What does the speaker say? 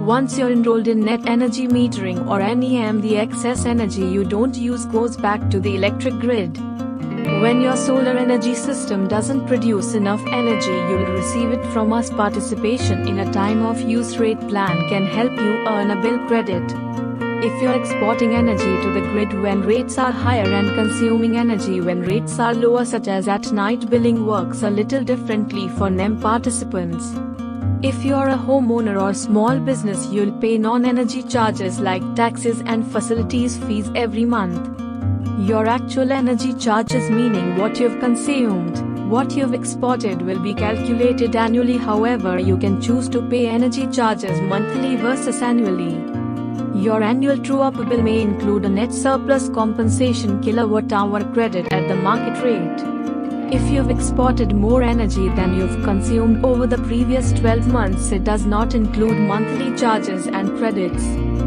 Once you're enrolled in net energy metering or NEM, the excess energy you don't use goes back to the electric grid. When your solar energy system doesn't produce enough energy, you'll receive it from us. Participation in a time of use rate plan can help you earn a bill credit. If you're exporting energy to the grid when rates are higher and consuming energy when rates are lower, such as at night, billing works a little differently for NEM participants. If you're a homeowner or small business, you'll pay non-energy charges like taxes and facilities fees every month. Your actual energy charges, meaning what you've consumed, what you've exported, will be calculated annually. However, you can choose to pay energy charges monthly versus annually. Your annual true-up bill may include a net surplus compensation kilowatt-hour credit at the market rate. If you've exported more energy than you've consumed over the previous 12 months, it does not include monthly charges and credits.